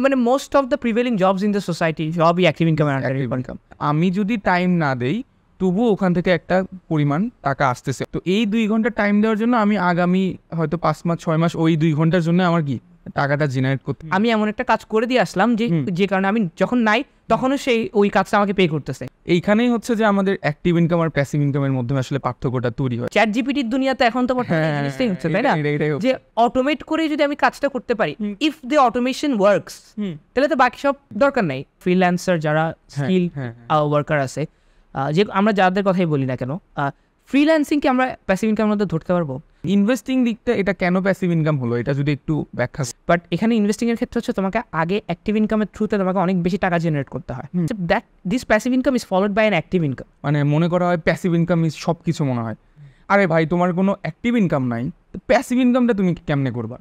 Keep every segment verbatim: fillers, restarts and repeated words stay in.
মানে most of the prevailing jobs in the society সবই active income আর active income. আমি যদি টাইম না দেই তবুও ওখান থেকে একটা পরিমাণ টাকা আসতেছে। তো এই দুই ঘন্টা টাইম দেওয়ার জন্য আমি আগামী হয়তো পাঁচ মাস ছয় মাস ওই দুই ঘন্টার জন্য আমার কি টাকাটা জেনারেট করতে, আমি এমন একটা কাজ করে দিয়ে আসলাম যে যে কারণে আমি যখন নাই তখনও সেই ওই কাজটা আমাকে পে করতেছে। এইখানেই হচ্ছে যে আমাদের অ্যাক্টিভ ইনকাম আর প্যাসিভ ইনকামের মধ্যে আসলে পার্থক্যটা তৈরি হয়। চ্যাট জিপিটির দুনিয়াতে এখন তো জিনিসটাই হচ্ছে, তাই না, যে অটোমেট করে যদি আমি কাজটা করতে পারি, ইফ দ্য অটোমেশন ওয়ার্কস, তাহলে তো বাকি সব দরকার নাই। ফ্রিল্যান্সার যারা স্কিল ওয়ার্কার আছে, যে আমরা যাদের কথাই বলি না কেন, ফ্রিল্যান্সিংকে আমরা প্যাসিভ ইনকামের মধ্যে ধরতে পারবো। ইনভেস্টিং দিকটা এটা কেন প্যাসিভ ইনকাম হলো এটা যদি একটু ব্যাখ্যা। বাট এখানে ইনভেস্টিং এর ক্ষেত্রে হচ্ছে তোমাকে আগে অ্যাক্টিভ ইনকামের থ্রুতে তোমাকে অনেক বেশি টাকা জেনারেট করতে হয়। That this passive income is followed by an active income. মানে মনে করা হয় প্যাসিভ ইনকাম ইজ সব কিছু মনে হয়, আরে ভাই তোমার কোনো অ্যাক্টিভ ইনকাম নাই, তো প্যাসিভ ইনকামটা তুমি কেমনে করবা?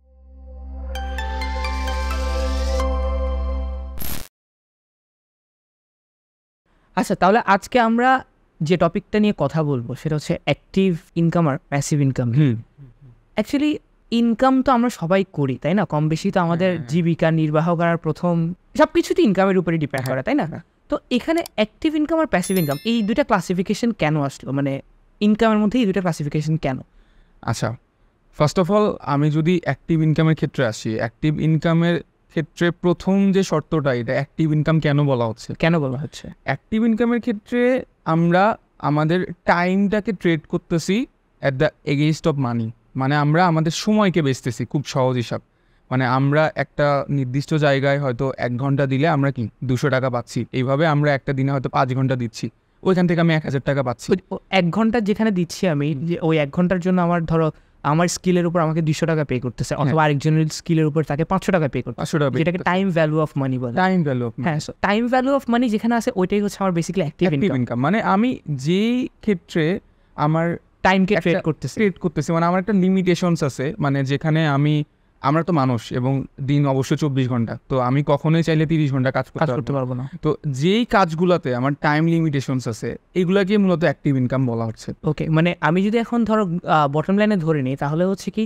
আচ্ছা, তাহলে আজকে আমরা যে টপিকটা নিয়ে কথা বলবো সেটা হচ্ছে অ্যাক্টিভ ইনকাম আর প্যাসিভ ইনকাম। অ্যাকচুয়ালি ইনকাম তো আমরা সবাই করি, তাই না? কম বেশি তো আমাদের জীবিকা নির্বাহ করার প্রথম সব কিছু তো ইনকামের উপরে ডিপেন্ড করে, তাই না? তো এখানে অ্যাক্টিভ ইনকাম আর প্যাসিভ ইনকাম এই দুটা ক্লাসিফিকেশন কেন আসলো, মানে ইনকামের মধ্যে এই দুটা ক্লাসিফিকেশন কেন? আচ্ছা, ফার্স্ট অফ অল আমি যদি অ্যাক্টিভ ইনকামের ক্ষেত্রে আসি, অ্যাক্টিভ ইনকামের ক্ষেত্রে প্রথম যে শর্তটা, এটা অ্যাক্টিভ ইনকাম কেন বলা হচ্ছে কেন বলা হচ্ছে অ্যাক্টিভ ইনকামের ক্ষেত্রে আমরা আমাদের টাইমটাকে ট্রেড করতেছি at the against of money. মানে আমরা আমাদের সময়কে বেচতেছি, খুব সহজ হিসাব। মানে আমরা একটা নির্দিষ্ট জায়গায় হয়তো এক ঘন্টা দিলে আমরা কি দুশো টাকা পাচ্ছি, এইভাবে আমরা একটা দিনে হয়তো পাঁচ ঘন্টা দিচ্ছি, ওইখান থেকে আমি এক হাজার টাকা পাচ্ছি। এক ঘন্টা যেখানে দিচ্ছি আমি, যে ওই এক ঘন্টার জন্য আমার ধরো আমার স্কিলের উপর আমাকে দুশো টাকা পে করতেছে, অথবা আরেকজনের স্কিলের উপর তাকে পাঁচশো টাকা পে করতে, যেটাকে টাইম ভ্যালু অফ মানি বলে। টাইম ভ্যালু অফ হ্যাঁ, so time value of money যেখানে আছে ওইটাই হচ্ছে আমার বেসিক্যালি অ্যাক্টিভ ইনকাম। মানে আমি যেই ক্ষেত্রে আমার টাইমকে ট্রেড করতেছি ট্রেড করতেছি মানে আমার একটা লিমিটেশনস আছে, মানে যেখানে আমি আমরা তো মানুষ এবং দিন অবশ্যই চব্বিশ ঘন্টা, তো আমি কখনোই চাইলে তিরিশ ঘন্টা কাজ করতে পারবো না। তো যেই কাজগুলোতে আমার টাইম লিমিটেশনস আছে এগুলাকে মূলত অ্যাক্টিভ ইনকাম বলা হচ্ছে। ওকে, মানে আমি যদি এখন ধরো বটম লাইনে ধরে নিই, তাহলে হচ্ছে কি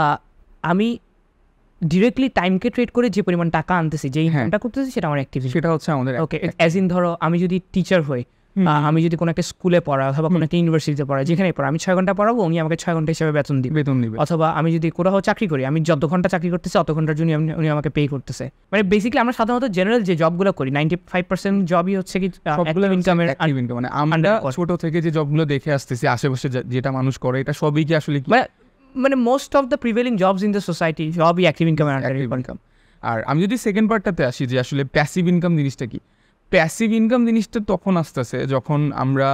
আমি ডিরেক্টলি টাইমকে ট্রেড করে যে পরিমাণ টাকা আনতেছি, যে ইনকামটা করতেছি, সেটা আমার অ্যাক্টিভ, সেটা হচ্ছে আমাদের। ওকে, অ্যাজ ইন ধরো আমি যদি টিচার হই, আমি যদি কোনো একটা স্কুলে পড়া অথবা কোনো একটা ইউনিভার্সিটিতে পড়া, যেখানে পড়া আমি ছয় ঘন্টা পড়াবো, উনি আমাকে ছয় ঘন্টা হিসাবে বেতন দিবে বেতন দিবে অথবা আমি যদি কোথাও চাকরি করি, আমি যত ঘন্টা চাকরি করতেছি অত ঘন্টার জন্য উনি আমাকে পে করতেছে। মানে বেসিক্যালি আমরা সাধারণত জেনারেল যে জবগুলো করি, নাইনটি ফাইভ পার্সেন্ট জবই হচ্ছে কি ইনকামের। মানে আমরা ছোট থেকে যে জবগুলো দেখে আসতেছি আশেপাশে যেটা মানুষ করে, এটা সবই কি আসলে মানে most of the prevailing jobs in the society সবই অ্যাক্টিভ ইনকাম আর অ্যাক্টিভ ইনকাম। আর আমি যদি সেকেন্ড পার্টটাতে আসি যে আসলে প্যাসিভ ইনকাম জিনিসটা কি, প্যাসিভ ইনকাম জিনিসটা তখন আসতেছে যখন আমরা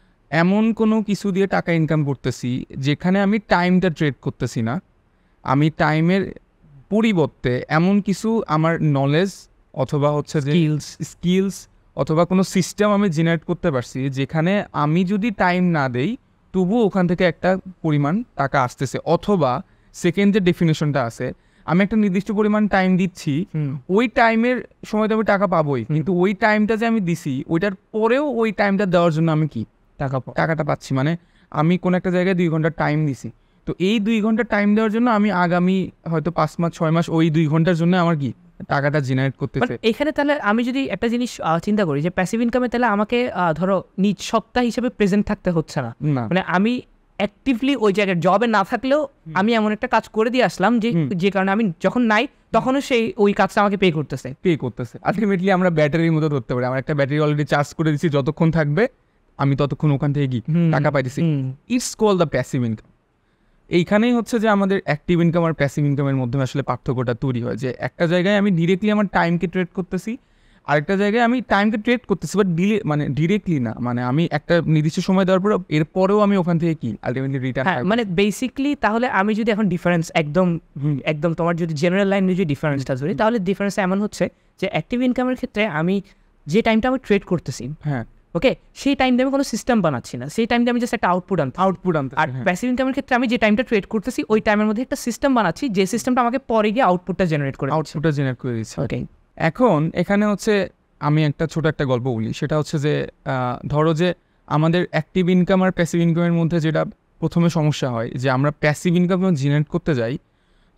এমন কোনো কিছু দিয়ে টাকা ইনকাম করতেছি যেখানে আমি টাইমটা ট্রেড করতেছি না, আমি টাইমের পরিবর্তে এমন কিছু আমার নলেজ অথবা হচ্ছে যে স্কিলস স্কিলস অথবা কোনো সিস্টেম আমি জেনারেট করতে পারছি, যেখানে আমি যদি টাইম না দেই তবুও ওখান থেকে একটা পরিমাণ টাকা আসতেছে। অথবা সেকেন্ড যে ডেফিনেশনটা আছে, আমি একটা নির্দিষ্ট পরিমাণ টাইম দিচ্ছি, ওই টাইমের সময় তো আমি টাকা পাবোই, কিন্তু ওই টাইমটা যে আমি দিছি ওইটার পরেও ওই টাইমটা দেওয়ার জন্য আমি কি টাকা টাকাটা পাচ্ছি। মানে আমি কোনো একটা জায়গায় দুই ঘন্টা টাইম দিছি, তো এই দুই ঘন্টা টাইম দেওয়ার জন্য আমি আগামী হয়তো পাঁচ মাস ছয় মাস ওই দুই ঘন্টার জন্য আমার কি টাকাটা জেনারেট করতেছে। এখানে তাহলে আমি যদি একটা জিনিস চিন্তা করি যে প্যাসিভ ইনকামে, তাহলে আমাকে ধরো নিজ সত্তা হিসেবে প্রেজেন্ট থাকতে হচ্ছে না, মানে আমি অ্যাক্টিভলি ওই জায়গায় জবে না থাকলেও আমি এমন একটা কাজ করে দিয়ে আসলাম যে যে কারণে আমি যখন নাই তখনও সেই ওই কাজটা আমাকে পে করতেছে পে করতেছে আলটিমেটলি আমরা ব্যাটারির মতো ধরতে পারি, আমার একটা ব্যাটারি অলরেডি চার্জ করে দিচ্ছি, যতক্ষণ থাকবে আমি ততক্ষণ ওখান থেকে কি টাকা পাইতেছি। It's call the passive income. এইখানেই হচ্ছে যে আমাদের অ্যাক্টিভ ইনকাম আর প্যাসিভ ইনকামের মধ্যে আসলে পার্থক্যটা তৈরি হয়, যে একটা জায়গায় আমি ডিরেক্টলি আমার টাইমকে ট্রেড করতেছি, আরেকটা জায়গায় আমি টাইমকে ট্রেড করতেছি বাট ডিলে মানে ডিরেক্টলি না, মানে আমি একটা নির্দিষ্ট সময় দেওয়ার পর এরপরেও আমি ওখান থেকে কি আলটিমেটলি রিটার্ন। হ্যাঁ, মানে বেসিক্যালি তাহলে আমি যদি এখন ডিফারেন্স একদম একদম তোমার যদি জেনারেল লাইন যদি ডিফারেন্সটা ধরি, তাহলে ডিফারেন্স এমন হচ্ছে যে অ্যাক্টিভ ইনকামের ক্ষেত্রে আমি যে টাইমটা আমি ট্রেড করতেছি, হ্যাঁ ওকে, সেই টাইম দিয়ে আমি কোনো সিস্টেম বানাচ্ছি না, সেই টাইম দিয়ে আমি জাস্ট একটা আউটপুট আনতে আউটপুট আনতে আর প্যাসিভ ইনকামের ক্ষেত্রে আমি যে টাইমটা ট্রেড করতেছি ওই টাইমের মধ্যে একটা সিস্টেম বানাচ্ছি, যে সিস্টেমটা আমাকে পরে গিয়ে আউটপুটটা জেনারেট করে আউটপুটটা জেনারেট করে দিচ্ছে। ওকে, এখন এখানে হচ্ছে আমি একটা ছোট একটা গল্প বলি, সেটা হচ্ছে যে ধরো যে আমাদের অ্যাক্টিভ ইনকাম আর প্যাসিভ ইনকামের মধ্যে যেটা প্রথমে সমস্যা হয়, যে আমরা প্যাসিভ ইনকাম যখন জেনারেট করতে যাই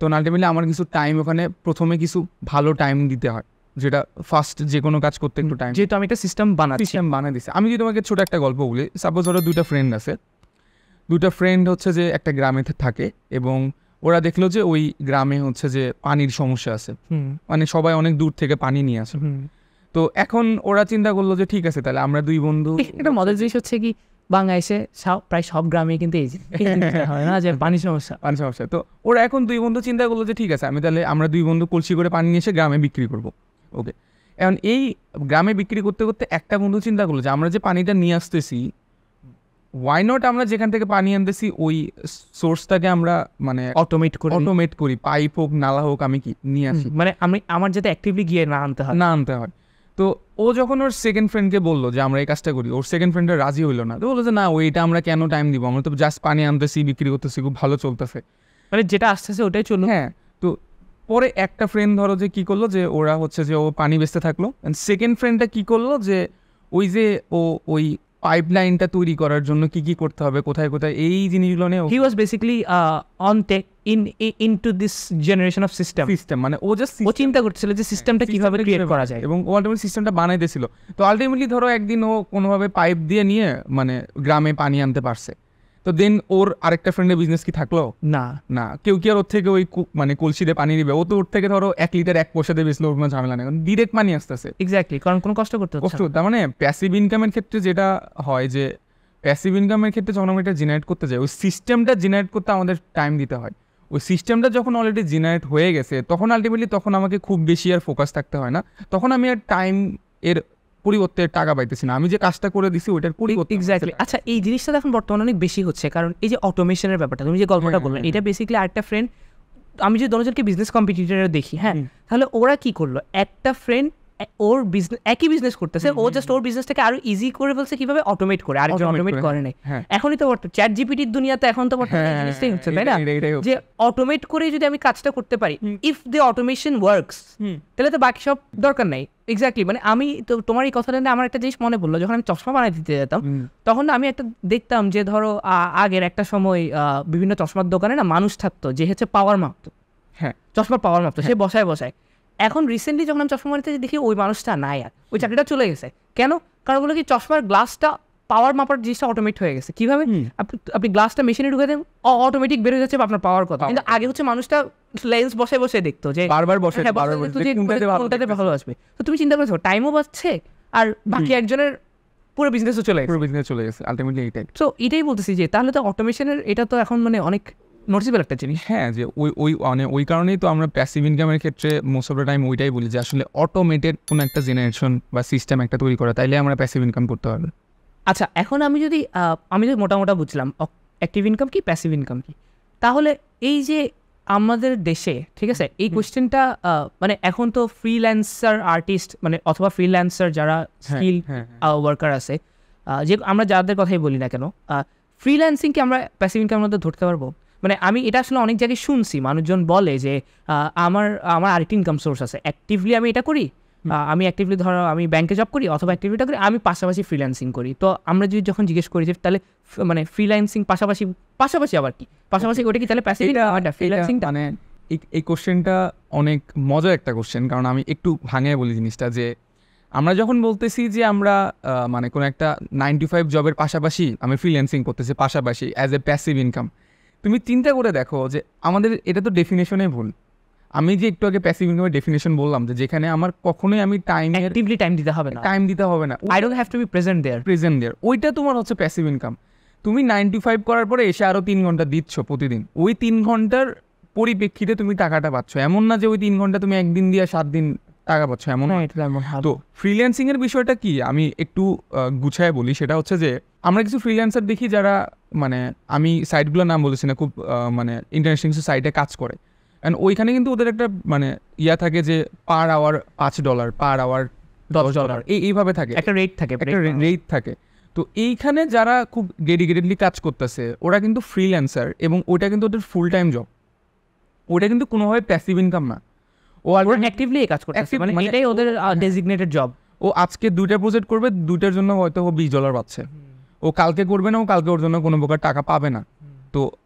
তো আলটিমেটলি আমার কিছু টাইম ওখানে প্রথমে কিছু ভালো টাইম দিতে হয়, যেটা ফার্স্ট যে কোনো কাজ করতে একটু টাইম, যেহেতু আমি একটা সিস্টেম বানাচ্ছি সিস্টেম বানিয়ে দিচ্ছি। আমি যদি তোমাকে ছোট একটা গল্প বলি, সাপোজ ধরো দুইটা ফ্রেন্ড আছে, দুইটা ফ্রেন্ড হচ্ছে যে একটা গ্রামে থাকে এবং ওরা দেখলো যে ওই গ্রামে হচ্ছে যে পানির সমস্যা আছে, মানে সবাই অনেক দূর থেকে পানি নিয়ে আসে। তো এখন ওরা চিন্তা করলো যে ঠিক আছে তাহলে আমরা দুই বন্ধু, একটা মজার জিনিস হচ্ছে কি বাংলাদেশে সব প্রায় সব গ্রামে কিন্তু এই হয় না যে পানি সমস্যা পানি সমস্যা তো ওরা এখন দুই বন্ধু চিন্তা করলো যে ঠিক আছে আমি তাহলে আমরা দুই বন্ধু কলসি করে পানি নিয়ে এসে গ্রামে বিক্রি করবো। ওকে, এখন এই গ্রামে বিক্রি করতে করতে একটা বন্ধু চিন্তা করলো যে আমরা যে পানিটা নিয়ে আসতেছি, ওয়াই নট আমরা যেখান থেকে পানি আনতেছি ওই সোর্সটাকে আমরা মানে অটোমেট করে অটোমেট করি, পাইপ হোক নালা হোক আমি কি নিয়ে আসি, মানে আমি আমার যাতে অ্যাক্টিভলি গিয়ে না আনতে হয় না আনতে হয়। তো ও যখন ওর সেকেন্ড ফ্রেন্ডকে বললো যে আমরা এই কাজটা করি, ওর সেকেন্ড ফ্রেন্ডটা রাজি হইলো না। তো বললো যে না ওইটা আমরা কেন টাইম দিব, আমরা তো জাস্ট পানি আনতেছি বিক্রি করতেছি, খুব ভালো চলতেছে, মানে যেটা আসতেছে ওটাই চলুন। হ্যাঁ, তো পরে একটা ফ্রেন্ড ধরো যে কী করলো যে ওরা হচ্ছে যে ও পানি বেচতে থাকলো, অ্যান্ড সেকেন্ড ফ্রেন্ডটা কী করলো যে ওই যে ও ওই পাইপ লাইনটা তৈরি করার জন্য কি কি করতে হবে, কোথায় কোথায় এই জিনিসগুলো নিয়ে he was basically on take in into this generation of system system মানে ও জাস্ট ও চিন্তা করতেছিল যে সিস্টেমটা কিভাবে ক্রিয়েট করা যায়, এবং ও আলটিমেটলি সিস্টেমটা বানাইতেছিল। তো আলটিমেটলি ধরো একদিন ও কোনোভাবে পাইপ দিয়ে নিয়ে মানে গ্রামে পানি আনতে পারছে। তো দেন ওর আরেকটা ফ্রেন্ডের বিজনেস কি থাকলো না, না কেউ কি আর ওর থেকে ওই মানে কলসিতে পানি দিবে, ও তো ওর থেকে ধরো এক লিটার এক পয়সা দিয়ে বেচলো, ওর কোনো ঝামেলা নেই, কারণ ডিরেক্ট পানি আসতেছে। এক্স্যাক্টলি, কারণ কোনো কষ্ট করতে কষ্ট। তার মানে প্যাসিভ ইনকামের ক্ষেত্রে যেটা হয় যে প্যাসিভ ইনকামের ক্ষেত্রে যখন আমরা এটা জেনারেট করতে যাই, ওই সিস্টেমটা জেনারেট করতে আমাদের টাইম দিতে হয়। ওই সিস্টেমটা যখন অলরেডি জেনারেট হয়ে গেছে তখন আলটিমেটলি তখন আমাকে খুব বেশি আর ফোকাস থাকতে হয় না, তখন আমি আর টাইম এর পরিবর্তে টাকা পাইতেছি না, আমি যে কাজটা করে দিছি ওইটার পরিবর্তে। এক্স্যাক্টলি। আচ্ছা, এই জিনিসটা এখন বর্তমানে অনেক বেশি হচ্ছে, কারণ এই যে অটোমেশনের ব্যাপারটা তুমি যে গল্পটা বললেন, এটা বেসিক্যালি আরেকটা ফ্রেন্ড, আমি যে দুজনকে বিজনেস কম্পিটিটরে দেখি, হ্যাঁ, তাহলে ওরা কি করলো, একটা ফ্রেন্ড ওর বিজনেস একই বিজনেস করতেছে, ও জাস্ট ওর বিজনেসটাকে আরো ইজি করে ফেলছে কিভাবে অটোমেট করে, আরেকজন অটোমেট করে নাই। এখনই তো বর্তমানে চ্যাট জিপিটির দুনিয়াতে এখন তো বর্তমানে এই জিনিসটাই হচ্ছে, তাই না, যে অটোমেট করে যদি আমি কাজটা করতে পারি, ইফ দ্য অটোমেশন ওয়ার্কস তাহলে তো বাকি সব দরকার নাই। এক্স্যাক্টলি, মানে আমি তো তোমার এই কথাটা আমার একটা জিনিস মনে পড়লো, যখন আমি চশমা বানাই দিতে যেতাম তখন আমি একটা দেখতাম যে ধরো আগের একটা সময় বিভিন্ন চশমার দোকানে না মানুষ থাকতো যে হচ্ছে পাওয়ার মাপতো, হ্যাঁ চশমার পাওয়ার মাপতো, সে বসায় বসায়। এখন রিসেন্টলি যখন আমি চশমা বানাতে দেখি ওই মানুষটা নাই, আর ওই চাকরিটা চলে গেছে। কেন? কারণ বলে কি চশমার গ্লাসটা পাওয়ার মাপার জিনিসটা অটোমেট হয়ে গেছে। কিভাবে? আপনি গ্লাসটা মেশিনে ঢুকে দেন, অটোমেটিক বের হয়ে যাচ্ছে আপনার পাওয়ার কথা। কিন্তু আগে হচ্ছে মানুষটা লেন্স বসে বসে দেখতো যে বারবার বসে কোনটাতে ভালো আসবে। তো তুমি চিন্তা করেছো টাইমও বাঁচছে আর বাকি একজনের পুরো বিজনেসও চলে গেছে, পুরো বিজনেস চলে গেছে আলটিমেটলি এইটাই। তো এটাই বলতেছি যে তাহলে তো অটোমেশনের এটা তো এখন মানে অনেক নোটিসেবল একটা জিনিস। হ্যাঁ, যে ওই ওই মানে ওই কারণেই তো আমরা প্যাসিভ ইনকামের ক্ষেত্রে মোস্ট অফ দ্য টাইম ওইটাই বলি যে আসলে অটোমেটেড কোনো একটা জেনারেশন বা সিস্টেম একটা তৈরি করা, তাইলে আমরা প্যাসিভ ইনকাম করতে পারবো। আচ্ছা, এখন আমি যদি আমি যদি মোটা মোটা বুঝলাম অ্যাক্টিভ ইনকাম কি প্যাসিভ ইনকাম কি, তাহলে এই যে আমাদের দেশে, ঠিক আছে, এই কোয়েশ্চেনটা মানে এখন তো ফ্রিল্যান্সার আর্টিস্ট মানে অথবা ফ্রিল্যান্সার যারা স্কিল ওয়ার্কার আছে, যে আমরা যাদের কথাই বলি না কেন, ফ্রিল্যান্সিংকে আমরা প্যাসিভ ইনকামের মধ্যে ধরতে পারবো? মানে আমি এটা আসলে অনেক জায়গায় শুনছি, মানুষজন বলে যে আমার আমার আরেকটি ইনকাম সোর্স আছে, অ্যাক্টিভলি আমি এটা করি, আমি অ্যাক্টিভলি ধরো আমি ব্যাংকে জব করি অথবা অ্যাক্টিভিটা করি, আমি পাশাপাশি ফ্রিল্যান্সিং করি। তো আমরা যদি যখন জিজ্ঞেস করি যে তাহলে মানে ফ্রিল্যান্সিং পাশাপাশি পাশাপাশি আবার কি পাশাপাশি ওটা কি তাহলে প্যাসিভ ইনকাম? ফ্রিল্যান্সিংটা মানে এই কোশ্চেনটা অনেক মজার একটা কোশ্চেন, কারণ আমি একটু ভাঙিয়ে বলি জিনিসটা, যে আমরা যখন বলতেছি যে আমরা মানে কোনো একটা নাইন টু ফাইভ জবের পাশাপাশি আমি ফ্রিল্যান্সিং করতেছি পাশাপাশি অ্যাজ এ প্যাসিভ ইনকাম, তুমি চিন্তা করে দেখো যে আমাদের এটা তো ডেফিনেশনে ভুল। আমি যে একটু আগে প্যাসিভ ইনকামের ডেফিনেশন বললাম যে যেখানে আমার কখনোই আমি টাইম অ্যাক্টিভলি টাইম দিতে হবে না, টাইম দিতে হবে না, I don't have to be present there present there ওইটা তোমার হচ্ছে প্যাসিভ ইনকাম। তুমি নাইন টু ফাইভ করার পরে এসে আরও তিন ঘন্টা দিচ্ছ প্রতিদিন, ওই তিন ঘন্টার পরিপ্রেক্ষিতে তুমি টাকাটা পাচ্ছ, এমন না যে ওই তিন ঘন্টা তুমি একদিন দিয়ে সাত দিন টাকা পাচ্ছ, এমন না। তো ফ্রিল্যান্সিং এর বিষয়টা কি আমি একটু গুছায় বলি, সেটা হচ্ছে যে আমরা কিছু ফ্রিল্যান্সার দেখি যারা মানে আমি সাইটগুলোর নাম বলেছি না, খুব মানে ইন্টারন্যাশনাল কিছু সাইটে কাজ করে, অ্যান্ড ওইখানে কিন্তু ওদের একটা মানে ইয়া থাকে যে পার আওয়ার পাঁচ ডলার পার আওয়ার দশ ডলার এই এইভাবে থাকে, একটা রেট থাকে, একটা রেট থাকে। তো এইখানে যারা খুব ডেডিকেটেডলি কাজ করতেছে ওরা কিন্তু ফ্রিল্যান্সার, এবং ওইটা কিন্তু ওদের ফুল টাইম জব, ওইটা কিন্তু কোনোভাবে প্যাসিভ ইনকাম না। ও আর অ্যাক্টিভলি কাজ করতেছে, মানে এটাই ওদের ডেজিগনেটেড জব। ও আজকে দুইটা প্রজেক্ট করবে, দুইটার জন্য হয়তো ও বিশ ডলার পাচ্ছে, ও কালকে করবে না, ও কালকে ওর জন্য কোনো প্রকার টাকা পাবে না। তো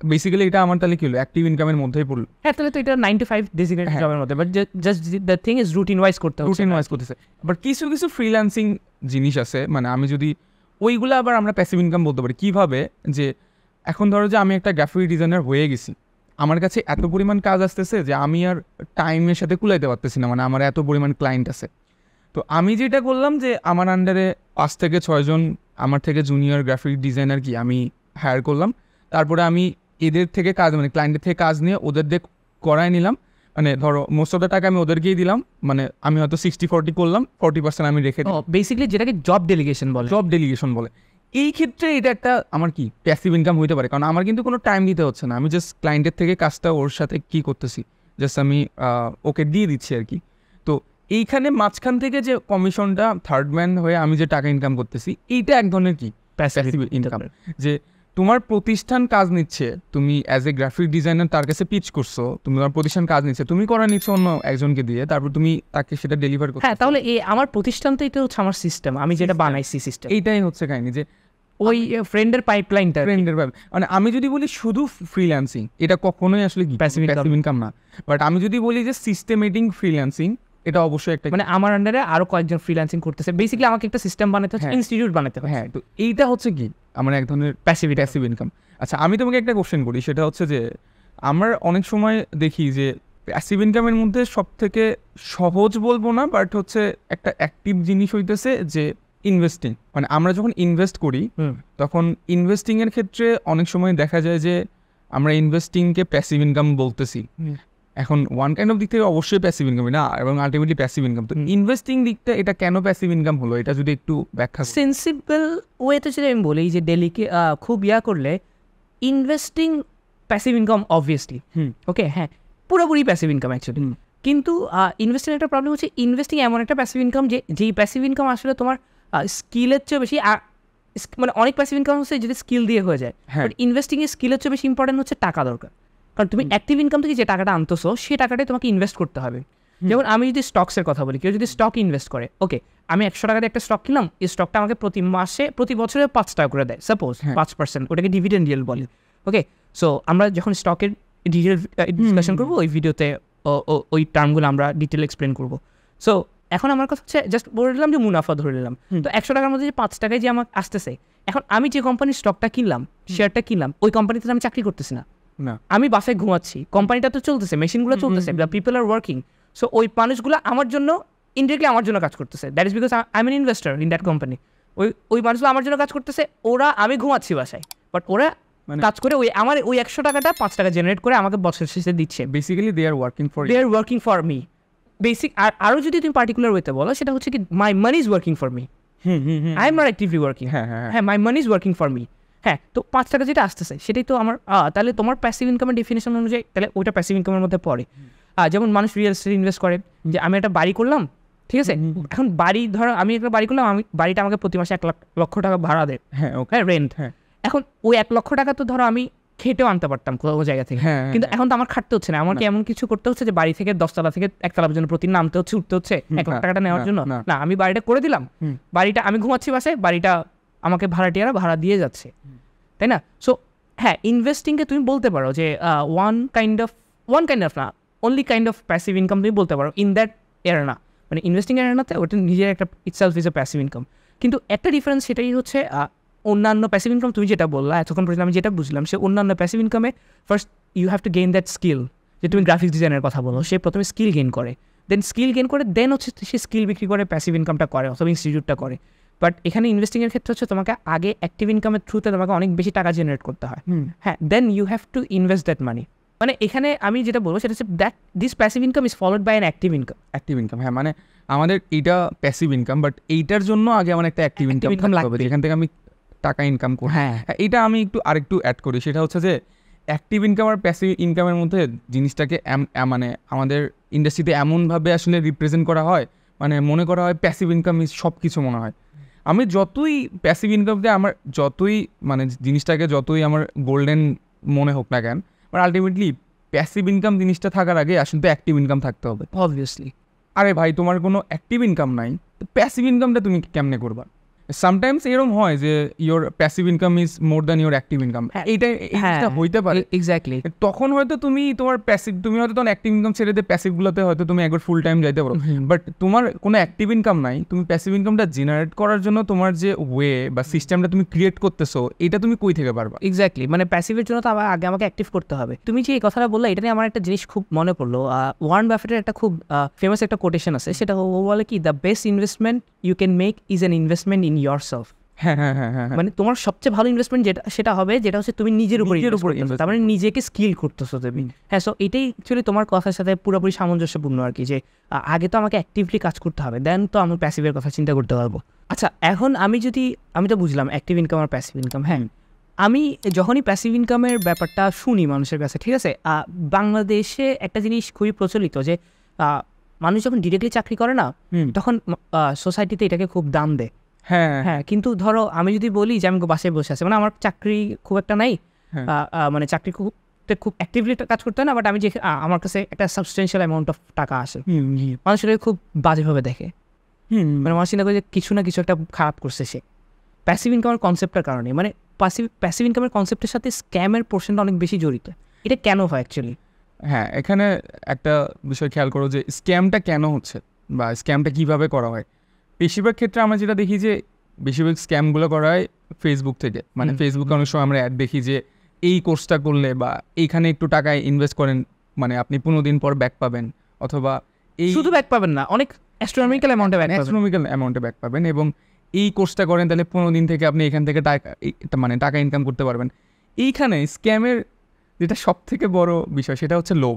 বেসিক্যালি এটা আমার তাহলে কি হলো অ্যাক্টিভ ইনকামের মধ্যেই পড়লো। হ্যাঁ তাহলে তো এটা নাইন টু ফাইভ ডেজিগনেটেড জবের মধ্যে, but just the thing is routine wise করতে হচ্ছে, রুটিন ওয়াইজ করতেছে। বাট কিছু কিছু ফ্রিল্যান্সিং জিনিস আছে, মানে আমি যদি ওইগুলো আবার আমরা প্যাসিভ ইনকাম বলতে পারি। কীভাবে, যে এখন ধরো যে আমি একটা গ্রাফিক ডিজাইনার হয়ে গেছি, আমার কাছে এত পরিমাণ কাজ আসতেছে যে আমি আর টাইমের সাথে কুলাইতে পারতেছি না, মানে আমার এত পরিমাণ ক্লায়েন্ট আছে। তো আমি যেটা করলাম যে আমার আন্ডারে পাঁচ থেকে ছয়জন আমার থেকে জুনিয়র গ্রাফিক ডিজাইনার কি আমি হায়ার করলাম, তারপরে আমি এদের থেকে কাজ মানে ক্লায়েন্টের থেকে কাজ নিয়ে ওদের দিয়ে করাই নিলাম, মানে ধরো মোস্ট অফ দ্য টাকা আমি ওদেরকেই দিলাম, মানে আমি হয়তো সিক্সটি ফোর্টি করলাম, ফোর্টি পার্সেন্ট আমি রেখে দিই। বেসিক্যালি যেটাকে জব ডেলিগেশন বলে, জব ডেলিগেশন বলে। এই ক্ষেত্রে এটা একটা আমার কি প্যাসিভ ইনকাম হইতে পারে, কারণ আমার কিন্তু কোনো টাইম দিতে হচ্ছে না, আমি জাস্ট ক্লায়েন্টের থেকে কাজটা ওর সাথে কি করতেছি জাস্ট আমি ওকে দিয়ে দিচ্ছি আর কি। তো এইখানে মাঝখান থেকে যে কমিশনটা থার্ড ম্যান হয়ে আমি যে টাকা ইনকাম করতেছি, এইটা এক ধরনের কি প্যাসিভ ইনকাম। যে তোমার প্রতিষ্ঠান কাজ নিচ্ছে, তুমি অ্যাজ এ গ্রাফিক ডিজাইনার তার কাছে পিচ করছো, তুমি তোমার প্রতিষ্ঠান কাজ নিচ্ছে, তুমি করা নিচ্ছ অন্য একজনকে দিয়ে, তারপর তুমি তাকে সেটা ডেলিভার করছো। হ্যাঁ তাহলে এই আমার প্রতিষ্ঠান তো এটা হচ্ছে আমার সিস্টেম, আমি যেটা বানাইছি সিস্টেম, এইটাই হচ্ছে কাহিনী। যে ওই ফ্রেন্ডের পাইপলাইনটা, ফ্রেন্ডের পাইপ মানে আমি যদি বলি শুধু ফ্রিল্যান্সিং, এটা কখনোই আসলে প্যাসিভ ইনকাম না। বাট আমি যদি বলি যে সিস্টেমেটিক ফ্রিল্যান্সিং, এটা অবশ্যই একটা, মানে আমার আন্ডারে আরো কয়েকজন ফ্রিল্যান্সিং করতেছে, বেসিক্যালি আমাকে একটা সিস্টেম বানাতে হচ্ছে, ইনস্টিটিউট বানাতে হবে। হ্যাঁ, তো এইটা হচ্ছে কি আমার এক ধরনের প্যাসিভ প্যাসিভ ইনকাম। আচ্ছা আমি তোমাকে একটা কোশ্চেন করি, সেটা হচ্ছে যে আমরা অনেক সময় দেখি যে প্যাসিভ ইনকামের মধ্যে সব থেকে সহজ বলবো না, বাট হচ্ছে একটা অ্যাক্টিভ জিনিস হইতেছে যে ইনভেস্টিং। মানে আমরা যখন ইনভেস্ট করি তখন ইনভেস্টিংয়ের ক্ষেত্রে অনেক সময় দেখা যায় যে আমরা ইনভেস্টিংকে প্যাসিভ ইনকাম বলতেছি। এখন ওয়ান কাইন্ড অফ দিক থেকে অবশ্যই প্যাসিভ ইনকাম না, এবং আলটিমেটলি প্যাসিভ ইনকাম। তো ইনভেস্টিং দিকটা এটা কেন প্যাসিভ ইনকাম হলো, এটা যদি একটু ব্যাখ্যা। সেন্সিবল ওয়েতে যদি আমি বলি যে ডেলিকে খুব ইয়া করলে investing passive income obviously, okay হ্যাঁ পুরোপুরি প্যাসিভ ইনকাম অ্যাকচুয়ালি। কিন্তু ইনভেস্টিং একটা প্রবলেম হচ্ছে, ইনভেস্টিং এমন একটা প্যাসিভ ইনকাম যে যেই প্যাসিভ ইনকাম আসলে তোমার স্কিলের চেয়ে বেশি, মানে অনেক প্যাসিভ ইনকাম হচ্ছে যেটা স্কিল দিয়ে হয়ে যায়, বাট ইনভেস্টিং এর স্কিলের চেয়ে বেশি ইম্পর্টেন্ট হচ্ছে টাকা দরকার। কারণ তুমি অ্যাক্টিভ ইনকাম থেকে যে টাকাটা আনতেছো সেই টাকাটাই তোমাকে ইনভেস্ট করতে হবে। যেমন আমি যদি স্টকসের কথা বলি, কেউ যদি স্টক ইনভেস্ট করে, ওকে আমি একশো টাকা দিয়ে একটা স্টক কিনলাম, এই স্টকটা আমাকে প্রতি মাসে প্রতি বছরে পাঁচ টাকা করে দেয়, সাপোজ পাঁচ পার্সেন্ট, ওটাকে ডিভিডেন্ড ইয়েল্ড বলে। ওকে সো আমরা যখন স্টকের ডিটেল ডিসকাশন করবো ওই ভিডিওতে ওই টার্মগুলো আমরা ডিটেল এক্সপ্লেন করবো। সো এখন আমার কথা হচ্ছে জাস্ট বলে দিলাম যে মুনাফা ধরে নিলাম, তো একশো টাকার মধ্যে যে পাঁচ টাকায় যে আমার আসতেছে, এখন আমি যে কোম্পানির স্টকটা কিনলাম, শেয়ারটা কিনলাম, ওই কোম্পানিতে আমি চাকরি করতেছি না, আমি বাসায় ঘুমাচ্ছি, কোম্পানিটা তো চলতেছে, মেশিনগুলো চলতেছে, the people are working. So ওই মানুষগুলো আমার জন্য ইনডিরেক্টলি আমার জন্য কাজ করতেছে, that is because I am an investor in that company. ওই ওই মানুষগুলো আমার জন্য কাজ করতেছে, ওরা আমি ঘুমাচ্ছি বাসায়, বাট ওরা কাজ করে ওই আমার ওই একশো টাকাটা পাঁচ টাকা জেনারেট করে আমাকে বছর শেষে দিচ্ছে। Basically they are working for they are working for me basic. আর আরও যদি তুমি পার্টিকুলার ওয়েতে বলো, সেটা হচ্ছে কি my money is working for me, I am not actively working. হ্যাঁ হ্যাঁ my money is working for me. হ্যাঁ তো পাঁচ টাকা যেটা আসতেছে সেটাই তো আমার, তাহলে তোমার প্যাসিভ ইনকামের ডেফিনেশন অনুযায়ী তাহলে ওইটা প্যাসিভ ইনকামের মধ্যে পড়ে। যেমন মানুষ রিয়েল এস্টেট ইনভেস্ট করে, যে আমি একটা বাড়ি করলাম, ঠিক আছে, এখন বাড়ি ধরো আমি একটা বাড়ি করলাম, আমি বাড়িটা আমাকে প্রতি মাসে এক লাখ লক্ষ টাকা ভাড়া দেয়, হ্যাঁ ওকে রেন্ট। হ্যাঁ এখন ওই এক লক্ষ টাকা তো ধরো আমি খেটেও আনতে পারতাম কোনো জায়গা থেকে, কিন্তু এখন তো আমার খাটতে হচ্ছে না, আমাকে এমন কিছু করতে হচ্ছে যে বাড়ি থেকে দশতলা থেকে একতলা পর্যন্ত প্রতি নামতে হচ্ছে, উঠতে হচ্ছে এক লাখ টাকাটা নেওয়ার জন্য। না, আমি বাড়িটা করে দিলাম, বাড়িটা আমি ঘুমাচ্ছি বাসায়, বাড়িটা আমাকে ভাড়াটিয়ারা ভাড়া দিয়ে যাচ্ছে, তাই না? সো হ্যাঁ ইনভেস্টিংকে তুমি বলতে পারো যে one kind of one kind of না only kind of passive income তুমি বলতে পারো ইন দ্যাট এরানা, মানে ইনভেস্টিং এরানাতে ওটা নিজের একটা itself is a passive income. কিন্তু একটা ডিফারেন্স সেটাই হচ্ছে অন্যান্য প্যাসিভ ইনকাম তুমি যেটা বললা এতক্ষণ পর্যন্ত আমি যেটা বুঝলাম, সে অন্যান্য প্যাসিভ ইনকামে first you have to gain that skill. যে তুমি গ্রাফিক্স ডিজাইনের কথা বলো, সে প্রথমে স্কিল গেইন করে, দেন স্কিল গেইন করে দেন হচ্ছে সে স্কিল বিক্রি করে প্যাসিভ ইনকামটা করে অথবা ইনস্টিটিউটটা করে। বাট এখানে ইনভেস্টিংয়ের ক্ষেত্রে হচ্ছে তোমাকে আগে অ্যাক্টিভ ইনকামের থ্রুতে তোমাকে অনেক বেশি টাকা জেনারেট করতে হয়, হ্যাঁ then you have to invest that money. মানে এখানে আমি যেটা বলবো সেটা হচ্ছে that this passive income is followed by an active income. Active income, হ্যাঁ মানে আমাদের এইটা প্যাসিভ ইনকাম, বাট এইটার জন্য আগে আমার একটা অ্যাক্টিভ ইনকাম লাগবে যেখান থেকে আমি টাকা ইনকাম করি। হ্যাঁ এইটা আমি একটু আরেকটু অ্যাড করি, সেটা হচ্ছে যে অ্যাক্টিভ ইনকাম আর প্যাসিভ ইনকামের মধ্যে জিনিসটাকে মানে আমাদের ইন্ডাস্ট্রিতে এমনভাবে আসলে রিপ্রেজেন্ট করা হয়, মানে মনে করা হয় প্যাসিভ ইনকাম ইজ সব কিছু মনে হয়। আমি যতই প্যাসিভ ইনকাম দিয়ে আমার যতই মানে জিনিসটাকে যতই আমার গোল্ডেন মনে হোক না কেন, বাট আলটিমেটলি প্যাসিভ ইনকাম জিনিসটা থাকার আগে আসলে তো অ্যাক্টিভ ইনকাম থাকতে হবে অবভিয়াসলি। আরে ভাই তোমার কোনো অ্যাক্টিভ ইনকাম নাই, তো প্যাসিভ ইনকামটা তুমি কেমনে করবা? সামটাইমস এরকম হয় যে your passive income is more than your active income, এইটা এইটা হইতে পারে এক্স্যাক্টলি। তখন হয়তো তুমি তোমার প্যাসিভ তুমি হয়তো তখন অ্যাক্টিভ ইনকাম ছেড়ে দিয়ে প্যাসিভগুলোতে হয়তো তুমি একবার ফুল টাইম যাইতে পারো, বাট তোমার কোনো অ্যাক্টিভ ইনকাম নাই, তুমি প্যাসিভ ইনকামটা জেনারেট করার জন্য তোমার যে ওয়ে বা সিস্টেমটা তুমি ক্রিয়েট করতেছো এটা তুমি কই থেকে পারবা? এক্স্যাক্টলি, মানে প্যাসিভের জন্য তো আবার আগে আমাকে অ্যাক্টিভ করতে হবে। তুমি যে এই কথাটা বললে এটা নিয়ে আমার একটা জিনিস খুব মনে পড়লো। ওয়ারেন বাফেটের একটা খুব ফেমাস একটা কোটেশন আছে, সেটা ও বলে কি, the best investment you can make is an investment in your self. হ্যাঁ হ্যাঁ হ্যাঁ হ্যাঁ, মানে তোমার সবচেয়ে ভালো ইনভেস্টমেন্ট যেটা সেটা হবে যেটা হচ্ছে তুমি নিজের উপর নিজের উপর তার মানে নিজেকে স্কিল করতেছো তুমি। হ্যাঁ, সো এটাই অ্যাকচুয়ালি তোমার কথার সাথে পুরোপুরি সামঞ্জস্যপূর্ণ আর কি, যে আগে তো আমাকে অ্যাক্টিভলি কাজ করতে হবে, দেন তো আমি প্যাসিভের কথা চিন্তা করতে পারবো। আচ্ছা, এখন আমি যদি আমি তো বুঝলাম অ্যাক্টিভ ইনকাম আর প্যাসিভ ইনকাম। হ্যাঁ, আমি যখনই প্যাসিভ ইনকামের ব্যাপারটা শুনি মানুষের কাছে, ঠিক আছে, বাংলাদেশে একটা জিনিস খুবই প্রচলিত যে মানুষ যখন ডিরেক্টলি চাকরি করে না তখন সোসাইটিতে এটাকে খুব দাম দেয়। হ্যাঁ হ্যাঁ, কিন্তু ধরো আমি যদি বলি যে আমি বাসায় বসে আছি, মানে আমার চাকরি খুব একটা নাই, মানে চাকরি খুব খুব অ্যাক্টিভলি কাজ করতে হয় না, বাট আমি যে আমার কাছে একটা সাবস্টেন্সিয়াল অ্যামাউন্ট অফ টাকা আসে, মানুষ এটাকে খুব বাজেভাবে দেখে। মানে মানুষ চিন্তা করে যে কিছু না কিছু একটা খারাপ করছে সে প্যাসিভ ইনকামের কনসেপ্টের কারণে। মানে প্যাসিভ প্যাসিভ ইনকামের কনসেপ্টের সাথে স্ক্যামের পোর্শনটা অনেক বেশি জড়িত। এটা কেন হয় অ্যাকচুয়ালি? হ্যাঁ, এখানে একটা বিষয় খেয়াল করো যে স্ক্যামটা কেন হচ্ছে বা স্ক্যামটা কিভাবে করা হয়। বেশিরভাগ ক্ষেত্রে আমরা যেটা দেখি যে বেশিরভাগ স্ক্যামগুলো করা হয় ফেসবুক থেকে। মানে ফেসবুকে অনেক সময় আমরা অ্যাড দেখি যে এই কোর্সটা করলে বা এইখানে একটু টাকায় ইনভেস্ট করেন, মানে আপনি পনেরো দিন পর ব্যাক পাবেন, অথবা এই শুধু ব্যাক পাবেন না, অনেক অ্যাস্ট্রোনমিক্যাল অ্যামাউন্টে ব্যাক অ্যাস্ট্রোনমিক্যাল অ্যামাউন্টে ব্যাক পাবেন, এবং এই কোর্সটা করেন তাহলে পনেরো দিন থেকে আপনি এখান থেকে টাকা মানে টাকা ইনকাম করতে পারবেন। এইখানে স্ক্যামের যেটা সব থেকে বড় বিষয় সেটা হচ্ছে লোভ।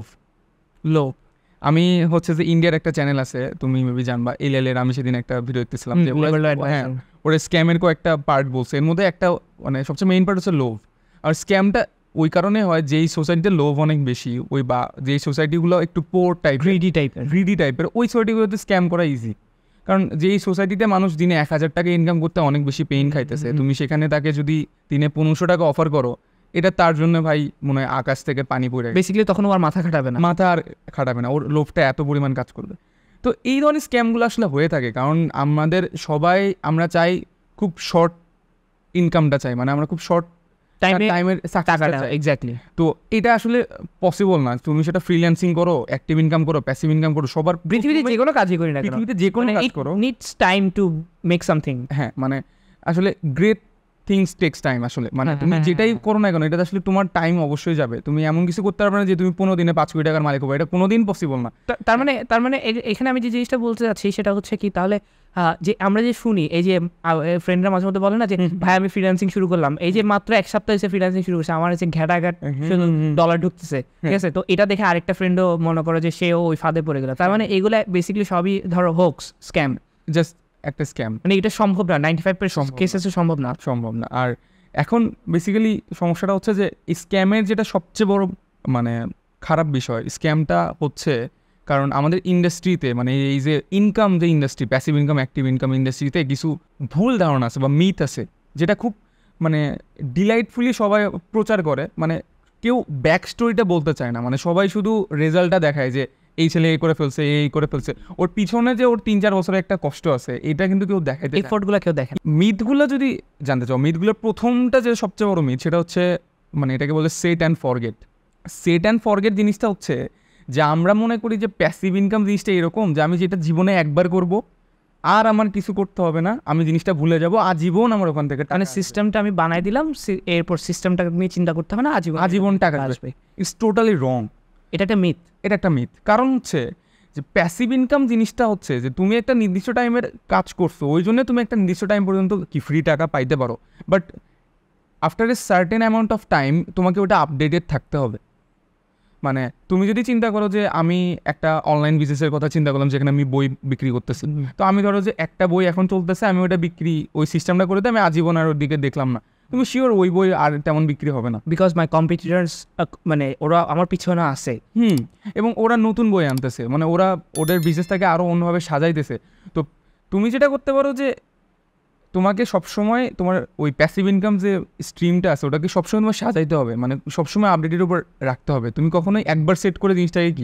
লোভ আমি হচ্ছে যে ইন্ডিয়ার একটা চ্যানেল আছে, তুমি মেবি জানবা, এল এল এর, আমি সেদিন একটা ভিডিও দেখতেছিলাম যে হ্যাঁ ওরা স্ক্যামের কয়েকটা পার্ট বলছে, এর মধ্যে একটা মানে সবচেয়ে মেইন পার্ট হচ্ছে লোভ। আর স্ক্যামটা ওই কারণে হয় যেই সোসাইটিতে লোভ অনেক বেশি, ওই বা যেই সোসাইটিগুলো একটু পোর টাইপ গ্রিডি টাইপের গ্রিডি টাইপের ওই সোসাইটিগুলোতে স্ক্যাম করা ইজি। কারণ যেই সোসাইটিতে মানুষ দিনে এক হাজার টাকা ইনকাম করতে অনেক বেশি পেইন খাইতেছে, তুমি সেখানে তাকে যদি দিনে পনেরোশো টাকা অফার করো, এটা তার জন্য ভাই মনে হয় আকাশ থেকে পানি পড়ে, বেসিক্যালি তখন ওর মাথা খাটাবে না, মাথা আর খাটাবে না, ওর লোভটা এত পরিমাণ কাজ করবে। তো এই ধরনের স্ক্যামগুলো আসলে হয়ে থাকে কারণ আমাদের সবাই আমরা চাই খুব শর্ট ইনকামটা চাই, মানে আমরা খুব শর্ট টাইমের টাকাটা। এক্স্যাক্টলি। তো এটা আসলে পসিবল না। তুমি সেটা ফ্রিল্যান্সিং করো, অ্যাক্টিভ ইনকাম করো, প্যাসিভ ইনকাম করো, সবার পৃথিবীতে যে কোনো কাজই করি না, পৃথিবীতে যে কোনো কাজ করো, needs time to make something. হ্যাঁ, মানে আসলে গ্রেট থিংস টেক্স টাইম আসলে, মানে তুমি যেটাই করো না কেন এটা আসলে তোমার টাইম অবশ্যই যাবে। তুমি এমন কিছু করতে পারবে না যে তুমি পনেরো দিনে পাঁচ কোটি টাকার মালিক হবে, এটা কোনোদিন পসিবল না। তার মানে তার মানে এখানে আমি যে জিনিসটা বলতে চাচ্ছি সেটা হচ্ছে কি, তাহলে যে আমরা যে শুনি এই যে ফ্রেন্ডরা মাঝে মধ্যে বলে না যে ভাই আমি ফ্রিল্যান্সিং শুরু করলাম, এই যে মাত্র এক সপ্তাহ এসে ফ্রিল্যান্সিং শুরু করছে, আমার হচ্ছে ঘাটা ঘাট ডলার ঢুকতেছে, ঠিক আছে, তো এটা দেখে আরেকটা ফ্রেন্ডও মনে করো যে সেও ওই ফাঁদে পড়ে গেল। তার মানে এগুলো বেসিক্যালি সবই ধরো হোক্স, স্ক্যাম, জাস্ট একটা স্ক্যাম। মানে এটা সম্ভব না, নাইনটি ফাইভ পার্সেন্ট কেসেসে সম্ভব না সম্ভব না আর এখন বেসিক্যালি সমস্যাটা হচ্ছে যে স্ক্যামের যেটা সবচেয়ে বড় মানে খারাপ বিষয়, স্ক্যামটা হচ্ছে কারণ আমাদের ইন্ডাস্ট্রিতে মানে এই যে ইনকাম যে industry, passive income, active income ইন্ডাস্ট্রিতে কিছু ভুল ধারণা আছে বা মিথ আছে যেটা খুব মানে ডিলাইটফুলি সবাই প্রচার করে। মানে কেউ ব্যাক স্টোরিটা বলতে চায় না, মানে সবাই শুধু রেজাল্টটা দেখায় যে এই ছেলে এই করে ফেলছে, এই করে ফেলছে, ওর পিছনে যে ওর তিন চার বছরের একটা কষ্ট আছে এটা কিন্তু কেউ দেখায়, এফোর্টগুলো কেউ দেখে। মিথগুলো যদি জানতে চাও, মিথগুলোর প্রথমটা যে সবচেয়ে বড় মিথ সেটা হচ্ছে মানে এটাকে বলে set and forget. Set and forget জিনিসটা হচ্ছে যে আমরা মনে করি যে প্যাসিভ ইনকাম জিনিসটা এরকম যে আমি যেটা জীবনে একবার করব আর আমার কিছু করতে হবে না, আমি জিনিসটা ভুলে যাব, আজীবন আমার ওখান থেকে মানে সিস্টেমটা আমি বানাই দিলাম, এরপর সিস্টেমটাকে নিয়ে চিন্তা করতে হবে না, আজীবন আজীবন টাকা আসবে। It's totally wrong. এটা একটা মিথ, এটা একটা মিথ। কারণ হচ্ছে যে প্যাসিভ ইনকাম জিনিসটা হচ্ছে যে তুমি একটা নির্দিষ্ট টাইমের কাজ করছো, ওই জন্য তুমি একটা নির্দিষ্ট টাইম পর্যন্ত কি ফ্রি টাকা পাইতে পারো, but after a certain amount of time তোমাকে ওটা আপডেটেড থাকতে হবে। মানে তুমি যদি চিন্তা করো যে আমি একটা অনলাইন বিজনেসের কথা চিন্তা করলাম যেখানে আমি বই বিক্রি করতেছি, তো আমি ধরো যে একটা বই এখন চলতেছে, আমি ওটা বিক্রি ওই সিস্টেমটা করে দিই, আমি আজীবন আর ওর দিকে দেখলাম না, তুমি শিওর ওই বই আর তেমন বিক্রি হবে না, বিকজ মাই কম্পিটিটার্স মানে ওরা আমার পিছনে আসে, হুম এবং ওরা নতুন বই আনতেছে, মানে ওরা ওদের বিজনেসটাকে আরও অন্যভাবে সাজাইতেছে। তো তুমি যেটা করতে পারো যে তোমাকে সবসময় তোমার ওই প্যাসিভ ইনকাম যে স্ট্রিমটা আছে ওটাকে সবসময় তোমার সাজাইতে হবে, মানে সবসময় আপডেটের উপর রাখতে হবে। তুমি কখনোই একবার সেট করে জিনিসটাকে কি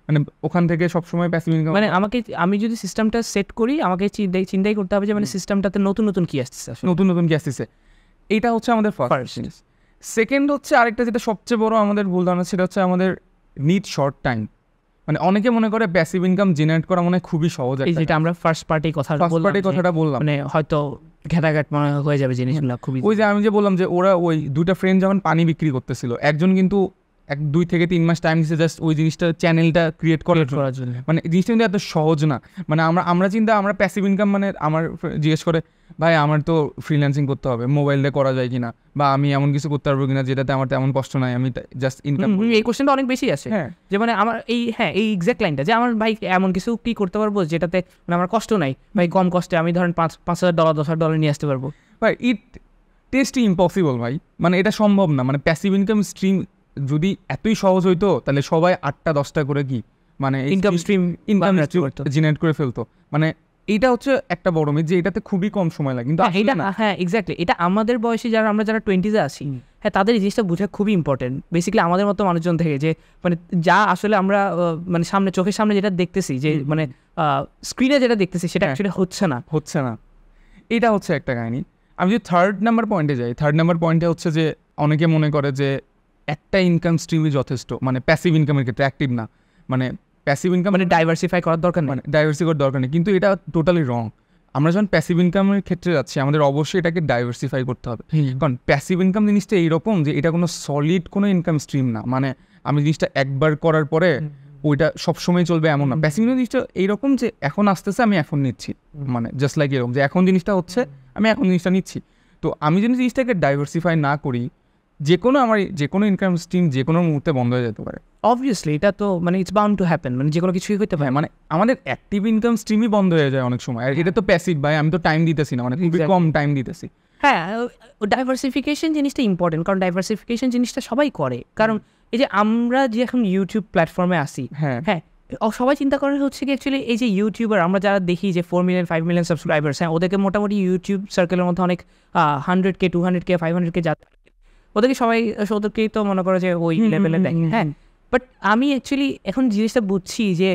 মানে ওখান থেকে সবসময় প্যাসিভ ইনকাম মানে আমাকে আমি যদি সিস্টেমটা সেট করি আমাকে চিন্তাই চিন্তাই করতে হবে যে মানে সিস্টেমটাতে নতুন নতুন কি আসছে, নতুন নতুন কি আসতেছে। এটা হচ্ছে আমাদের ফার্স্ট জিনিস। সেকেন্ড হচ্ছে আরেকটা যেটা সবচেয়ে বড় আমাদের ভুল ধারণা, সেটা হচ্ছে আমাদের নিড শর্ট টাইম। মানে অনেকে মনে করে প্যাসিভ ইনকাম জেনারেট করা মানে খুবই সহজ, যেটা আমরা ফার্স্ট পার্টি কথা ফার্স্ট পার্টি কথাটা বললাম, মানে হয়তো ঘেটাঘাট মনে হয়ে যাবে জিনিসগুলো খুবই। ওই যে আমি যে বললাম যে ওরা ওই দুইটা ফ্রেন্ড যখন পানি বিক্রি করতেছিল, একজন কিন্তু এক দুই থেকে তিন মাস টাইম দিচ্ছে জাস্ট ওই জিনিসটা চ্যানেলটা ক্রিয়েট করার জন্য। মানে জিনিসটা কিন্তু এত সহজ না। মানে আমরা আমরা চিন্তা আমরা প্যাসিভ ইনকাম মানে আমার জিজ্ঞেস করে ভাই আমার তো ফ্রিল্যান্সিং করতে হবে, মোবাইলে করা যায় কিনা, বা আমি এমন কিছু করতে পারবো কিনা যেটাতে আমার তেমন কষ্ট নাই, আমি জাস্ট ইনকাম। এই কোশ্চেনটা অনেক বেশি আছে, হ্যাঁ, যে মানে আমার এই হ্যাঁ এই এক্সাক্ট লাইনটা যে আমার ভাই এমন কিছু কি করতে পারবো যেটাতে মানে আমার কষ্ট নাই, ভাই কম কষ্টে আমি ধরেন পাঁচ পাঁচ হাজার ডলার দশ হাজার ডলার নিয়ে আসতে পারবো। ভাই ইট টেস্ট ইম্পসিবল ভাই, মানে এটা সম্ভব না। মানে প্যাসিভ ইনকাম স্ট্রিম যদি এতই সহজ হইতো তাহলে সবাই আটটা দশটা করে কি মানে ইনকাম স্ট্রিম ইনকাম জেনারেট করে ফেলতো। মানে এইটা হচ্ছে একটা বড় মিথ যে এটাতে খুবই কম সময় লাগে, কিন্তু এটা হ্যাঁ এক্স্যাক্টলি এটা আমাদের বয়সী যারা আমরা যারা টোয়েন্টিজে আছি, হ্যাঁ তাদের এই জিনিসটা বোঝা খুবই ইম্পর্টেন্ট। বেসিক্যালি আমাদের মতো মানুষজন থেকে যে মানে যা আসলে আমরা মানে সামনে চোখের সামনে যেটা দেখতেছি, যে মানে স্ক্রিনে যেটা দেখতেছি সেটা অ্যাকচুয়ালি হচ্ছে না হচ্ছে না এটা হচ্ছে একটা কাহিনী। আমি যদি থার্ড নাম্বার পয়েন্টে যাই, থার্ড নাম্বার পয়েন্টে হচ্ছে যে অনেকে মনে করে যে একটা ইনকাম স্ট্রিমই যথেষ্ট, মানে প্যাসিভ ইনকামের ক্ষেত্রে অ্যাক্টিভ না, মানে প্যাসিভ ইনকাম মানে ডাইভার্সিফাই করার দরকার নেই, মানে ডাইভার্সিফাই করার দরকার নেই। কিন্তু এটা টোটালি রং। আমরা যখন প্যাসিভ ইনকামের ক্ষেত্রে যাচ্ছি আমাদের অবশ্যই এটাকে ডাইভার্সিফাই করতে হবে। কারণ প্যাসিভ ইনকাম জিনিসটা এইরকম যে এটা কোনো সলিড কোনো ইনকাম স্ট্রিম না, মানে আমি জিনিসটা একবার করার পরে ওইটা সবসময় চলবে এমন না। প্যাসিভ ইনকাম জিনিসটা এইরকম যে এখন আসতেছে আমি এখন নিচ্ছি, মানে জাস্ট লাইক এরকম যে এখন জিনিসটা হচ্ছে আমি এখন জিনিসটা নিচ্ছি। তো আমি যদি জিনিসটাকে ডাইভার্সিফাই না করি, যে কোনো আমার যে কোনো ইনকাম স্ট্রিম যে কোনো মুহূর্তে বন্ধ হয়ে যেতে পারে। অবভিয়াসলি এটা তো মানে ইটস বাউন্ড টু হ্যাপেন, মানে যে কোনো কিছুই হতে পারে। মানে আমাদের অ্যাক্টিভ ইনকাম স্ট্রিমই বন্ধ হয়ে যায় অনেক সময়, আর এটা তো প্যাসিভ ভাই, আমি তো টাইম দিতেছি না, মানে খুবই কম টাইম দিতেছি। হ্যাঁ ডাইভার্সিফিকেশন জিনিসটা ইম্পর্টেন্ট, কারণ ডাইভার্সিফিকেশন জিনিসটা সবাই করে। কারণ এই যে আমরা যে এখন ইউটিউব প্ল্যাটফর্মে আসি, হ্যাঁ হ্যাঁ সবাই চিন্তা করে হচ্ছে কি অ্যাকচুয়ালি এই যে ইউটিউবার আমরা যারা দেখি যে four million five million subscribers, হ্যাঁ ওদেরকে মোটামুটি ইউটিউব সার্কেলের মধ্যে অনেক hundred K two hundred K five hundred K যা ওদেরকে সবাই ওদেরকেই তো মনে করে যে ওই লেভেলে দেখে। হ্যাঁ বাট আমি অ্যাকচুয়ালি এখন জিনিসটা বুঝছি যে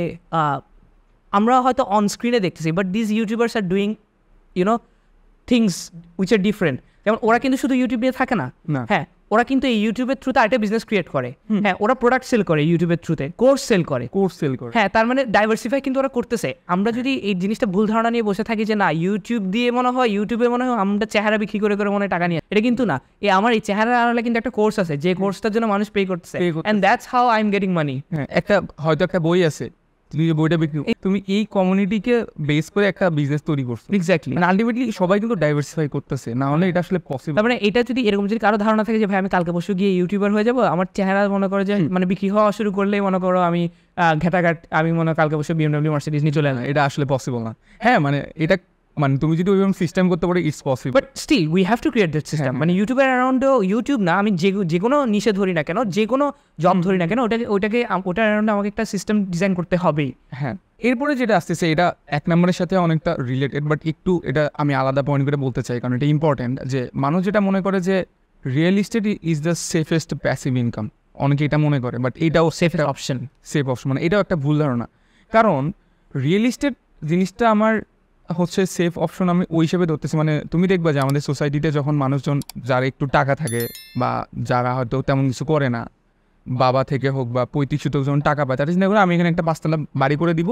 আমরা হয়তো অন স্ক্রিনে দেখতেছি, but this YouTubers are doing you know things which are different. যেমন ওরা কিন্তু শুধু ইউটিউব নিয়ে থাকে না, হ্যাঁ ওরা কিন্তু এই ইউটিউবের থ্রুতে আরেকটা বিজনেস ক্রিয়েট করে, হ্যাঁ ওরা প্রোডাক্ট সেল করে ইউটিউবের থ্রুতে, কোর্স সেল করে কোর্স সেল করে হ্যাঁ তার মানে ডাইভার্সিফাই কিন্তু ওরা করতেছে। আমরা যদি এই জিনিসটা ভুল ধারণা নিয়ে বসে থাকি যে না ইউটিউব দিয়ে মনে হয় ইউটিউবে মনে হয় আমরা চেহারা বিক্রি করে করে মনে হয় টাকা নিয়ে, এটা কিন্তু না। এই আমার এই চেহারা আড়ালে কিন্তু একটা কোর্স আছে যে কোর্সটার জন্য মানুষ পে করতেছে, and that's how I am getting money. একটা হয়তো একটা বই আছে, তুমি যে বইটা বিক্রি তুমি এই কমিউনিটিকে বেস করে একটা বিজনেস তৈরি করছো। এক্স্যাক্টলি, মানে আলটিমেটলি সবাই কিন্তু ডাইভার্সিফাই করতেছে, না হলে এটা আসলে পসিবল। তার মানে এটা যদি এরকম যদি কারো ধারণা থাকে যে ভাই আমি কালকে পরশু গিয়ে ইউটিউবার হয়ে যাবো, আমার চেহারা মনে করো যে মানে বিক্রি হওয়া শুরু করলেই মনে করো আমি ঘাটাঘাট আমি মনে কালকে পরশু বিএমডব্লিউ মার্সিডিজ নিয়ে চলে আসলাম, এটা আসলে পসিবল না। হ্যাঁ মানে এটা মানে তুমি যদি ওইরকম সিস্টেম করতে পারো it's possible, but still we have to create that system. মানে ইউটিউবের অ্যারাউন্ডও ইউটিউব না, আমি যে যে কোনো নিশে ধরি না কেন, যে কোনো জব ধরি না কেন, ওটাকে ওটাকে ওটার অ্যারাউন্ডে আমাকে একটা সিস্টেম ডিজাইন করতে হবেই। হ্যাঁ এরপরে যেটা আসতেছে এটা এক নম্বরের সাথে অনেকটা রিলেটেড, বাট একটু এটা আমি আলাদা পয়েন্ট করে বলতে চাই কারণ এটা ইম্পর্টেন্ট। যে মানুষ যেটা মনে করে যে real estate is the safest passive income, অনেকে এটা মনে করে, বাট এটাও সেফেস্ট অপশন সেফ অপশন মানে এটাও একটা ভুল ধারণা। কারণ রিয়েল এস্টেট জিনিসটা আমার হচ্ছে সেফ অপশন আমি ওই হিসেবে ধরতেছি। মানে তুমি দেখবা যে আমাদের সোসাইটিতে যখন মানুষজন যারা একটু টাকা থাকে বা যারা হয়তো তেমন কিছু করে না, বাবা থেকে হোক বা পঁয়ত্রিশ শতক যখন টাকা পায়, তারা চিন্তা করে আমি এখানে একটা পাঁচতলা বাড়ি করে দিব,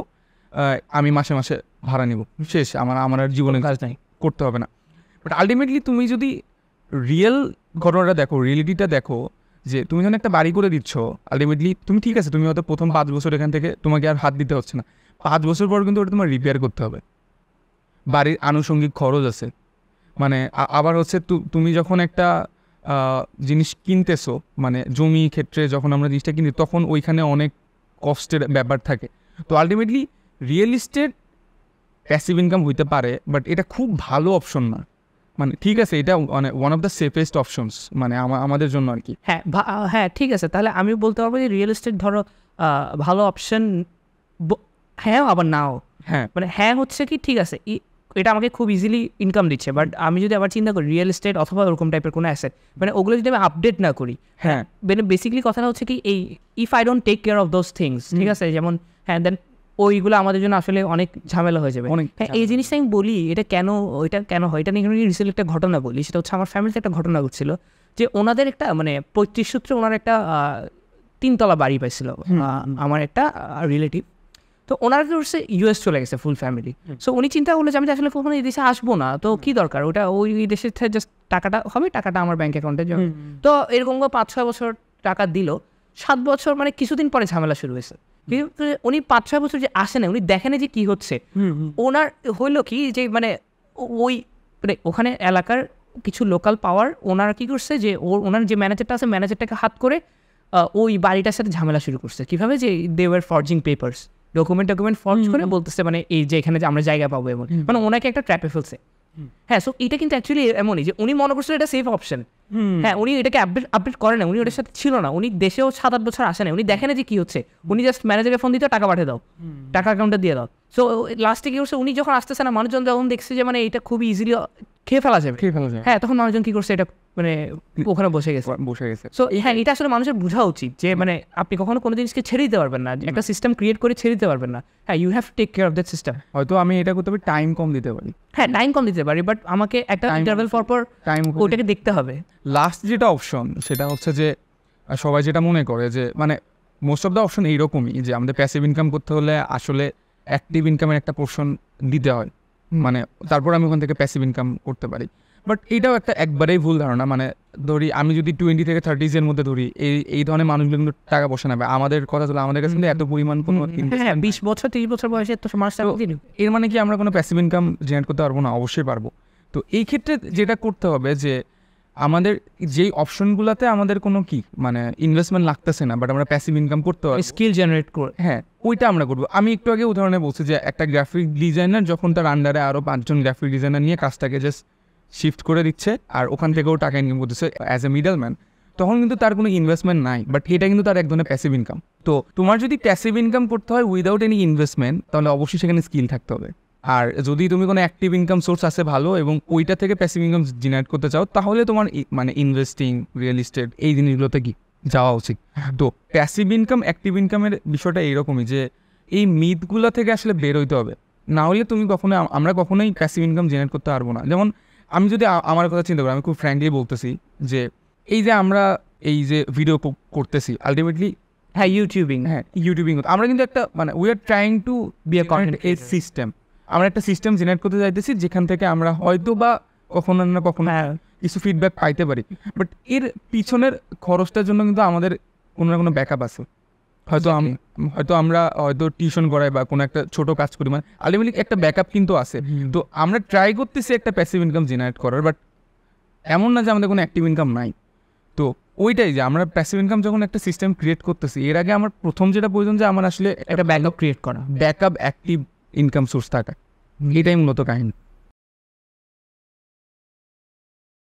আমি মাসে মাসে ভাড়া নিব, শেষ, আমার আমার আর জীবনে কাজ নাই, করতে হবে না। বাট আলটিমেটলি তুমি যদি রিয়েল ঘটনাটা দেখো, রিয়েলিটিটা দেখো, যে তুমি যখন একটা বাড়ি করে দিচ্ছ আলটিমেটলি তুমি ঠিক আছে তুমি হয়তো প্রথম পাঁচ বছর এখান থেকে তোমাকে আর হাত দিতে হচ্ছে না, পাঁচ বছর পর কিন্তু ওটা তোমার রিপেয়ার করতে হবে, বাড়ির আনুষঙ্গিক খরচ আছে। মানে আবার হচ্ছে তুমি যখন একটা জিনিস কিনতেছো, মানে জমি ক্ষেত্রে যখন আমরা জিনিসটা কিনি তখন ওইখানে অনেক কষ্টের ব্যাপার থাকে। তো ultimately real estate passive income হইতে পারে, বাট এটা খুব ভালো অপশন না। মানে ঠিক আছে এটা মানে one of the safest options মানে আমাদের জন্য আর কি। হ্যাঁ হ্যাঁ ঠিক আছে, তাহলে আমি বলতে পারবো যে রিয়েল এস্টেট ধরো ভালো অপশন, হ্যাঁ আবার নাও। হ্যাঁ মানে হ্যাঁ হচ্ছে কি ঠিক আছে এটা আমাকে খুব ইজিলি ইনকাম দিচ্ছে, বাট আমি যদি আবার চিন্তা করি রিয়েল এস্টেট অথবা ওরকম টাইপের কোনো অ্যাসেট, মানে ওগুলো যদি আমি আপডেট না করি, হ্যাঁ মানে বেসিক্যালি কথাটা হচ্ছে কি এই if I don't take care of those things, ঠিক আছে, যেমন হ্যাঁ দেন ওইগুলো আমাদের জন্য আসলে অনেক ঝামেলা হয়ে যাবে। হ্যাঁ এই জিনিসটা আমি বলি এটা কেন ওইটা কেন হয় এটা নিয়ে রিসেন্টলি একটা ঘটনা বলি, সেটা হচ্ছে আমার ফ্যামিলিতে একটা ঘটনা ঘটছিল যে ওনাদের একটা মানে পঁয়ত্রিশ সূত্রে ওনার একটা তিনতলা বাড়ি পাইছিল আমার একটা রিলেটিভ, তো ওনার হচ্ছে ইউএস চলে গেছে ফুল ফ্যামিলি। সো উনি চিন্তা করলো যে আমি আসলে কখনো এই দেশে আসবো না, তো কি দরকার ওটা ওই দেশের থেকে জাস্ট টাকাটা হবে, টাকাটা আমার ব্যাঙ্ক অ্যাকাউন্টে যাবে। তো এরকম পাঁচ ছয় বছর টাকা দিল, সাত বছর মানে কিছুদিন পরে ঝামেলা শুরু হয়েছে। উনি পাঁচ ছয় বছর যে আসে না, উনি দেখেন যে কি হচ্ছে, ওনার হইলো কি যে মানে ওই মানে ওখানে এলাকার কিছু লোকাল পাওয়ার ওনারা কি করছে যে ওনার যে ম্যানেজারটা আছে ম্যানেজারটাকে হাত করে ওই বাড়িটার সাথে ঝামেলা শুরু করছে। কীভাবে যে they were forging papers, document document forge করে বলতেছে মানে এই যে এখানে যে আমরা জায়গা পাবো এমন, মানে ওনাকে একটা ট্র্যাপে ফেলছে। হ্যাঁ সো এটা কিন্তু অ্যাকচুয়ালি এমনই যে উনি মনে করছিল এটা সেফ অপশন, হ্যাঁ উনি এটাকে আপডেট আপডেট করে না, উনি ওটার সাথে ছিল না, উনি দেশেও সাত আট বছর আসে না, উনি দেখে না যে কি হচ্ছে, উনি জাস্ট ম্যানেজারের ফোন দিতে টাকা পাঠিয়ে দাও, টাকা অ্যাকাউন্টে দিয়ে দাও। সো লাস্টে কি করছে, উনি যখন আসতেছে না মানুষজন যখন দেখছে যে মানে এটা খুবই ইজিলি খেয়ে ফেলা যাবে, হ্যাঁ তখন মানুষজন কি করছে এটা মানে ওখানে বসে গেছে বসে গেছে সো হ্যাঁ এটা আসলে মানুষের বোঝা উচিত যে মানে আপনি কখনো কোনো জিনিসকে ছেড়ে দিতে পারবেন না, একটা সিস্টেম ক্রিয়েট করে ছেড়ে দিতে পারবেন না। হ্যাঁ you have to take care of that system. হয়তো আমি এটা করতে পারি টাইম কম দিতে পারি, হ্যাঁ টাইম কম দিতে পারি, বাট আমাকে একটা ইন্টারভ্যাল পর পর টাইম ওটাকে দেখতে হবে। লাস্ট যেটা অপশন সেটা হচ্ছে যে সবাই যেটা মনে করে যে মানে মোস্ট অফ দ্য অপশন এইরকমই যে আমাদের প্যাসিভ ইনকাম করতে হলে আসলে অ্যাক্টিভ ইনকামের একটা পোর্শন দিতে হয়, মানে তারপর আমি ওখান থেকে প্যাসিভ ইনকাম করতে পারি। বাট এইটাও একটা একবারেই ভুল ধারণা। মানে ধরি আমি যদি টোয়েন্টি থেকে থার্টিজের মধ্যে ধরি এই এই ধরনের মানুষগুলো কিন্তু টাকা পয়সা নেবে আমাদের কথা তুলে আমাদের কাছে কিন্তু এত পরিমাণ কোনো হ্যাঁ বিশ বছর তিরিশ বছর বয়সে এত সমস্যা, এর মানে কি আমরা কোনো প্যাসিভ ইনকাম জেনারেট করতে পারবো না? অবশ্যই পারবো। তো এই ক্ষেত্রে যেটা করতে হবে যে আমাদের যেই অপশনগুলোতে আমাদের কোনো কি মানে ইনভেস্টমেন্ট লাগতেছে না বাট আমরা প্যাসিভ ইনকাম করতে পারবো, স্কিল জেনারেট করে, হ্যাঁ ওইটা আমরা করবো। আমি একটু আগে উদাহরণে বলছি যে একটা গ্রাফিক ডিজাইনার যখন তার আন্ডারে আরও পাঁচজন গ্রাফিক ডিজাইনার নিয়ে কাজটাকে জাস্ট শিফট করে দিচ্ছে আর ওখান থেকেও টাকা ইনকাম করতেছে অ্যাজ এ মিডল ম্যান, তখন কিন্তু তার কোনো ইনভেস্টমেন্ট নাই, বাট এটা কিন্তু তার এক ধরনের প্যাসিভ ইনকাম। তো তোমার যদি প্যাসিভ ইনকাম করতে হয় উইদাউট এনি ইনভেস্টমেন্ট তাহলে অবশ্যই সেখানে স্কিল থাকতে হবে। আর যদি তুমি কোনো অ্যাক্টিভ ইনকাম সোর্স আছে ভালো এবং ওইটা থেকে প্যাসিভ ইনকাম জেনারেট করতে চাও তাহলে তোমার মানে ইনভেস্টিং রিয়েল এস্টেট এই জিনিসগুলোতে কি যাওয়া উচিত। তো প্যাসিভ ইনকাম অ্যাক্টিভ ইনকামের বিষয়টা এইরকমই যে এই মিথগুলো থেকে আসলে বের হইতে হবে, না হলে তুমি কখনো আমরা কখনোই প্যাসিভ ইনকাম জেনারেট করতে পারবো না। যেমন আমি যদি আমার কথা চিন্তা করি, আমি খুব ফ্র্যাঙ্কলি বলতেছি যে এই যে আমরা এই যে ভিডিও করতেছি আলটিমেটলি হ্যাঁ ইউটিউবিং হ্যাঁ ইউটিউবিং আমরা কিন্তু একটা মানে we are trying to be a content a system, আমরা একটা সিস্টেম জেনারেট করতে চাইতেছি যেখান থেকে আমরা হয়তো বা কখনো না কখনো কিছু ফিডব্যাক পাইতে পারি, বাট এর পিছনের খরচটার জন্য কিন্তু আমাদের কোনো না কোনো ব্যাকআপ আছে। হয়তো আমি হয়তো আমরা হয়তো টিউশন করাই বা কোনো একটা ছোটো কাজ করি, মানে আলটিমেটলি একটা ব্যাকআপ কিন্তু আছে। তো আমরা ট্রাই করতেছি একটা প্যাসিভ ইনকাম জেনারেট করার, বাট এমন না যে আমাদের কোনো অ্যাক্টিভ ইনকাম নাই। তো ওইটাই যে আমরা প্যাসিভ ইনকাম যখন একটা সিস্টেম ক্রিয়েট করতেছি এর আগে আমার প্রথম যেটা প্রয়োজন যে আমার আসলে একটা ব্যাকআপ ক্রিয়েট করা, ব্যাকআপ অ্যাক্টিভ ইনকাম সোর্স থাকা, এটাই মূলত কাহিনী।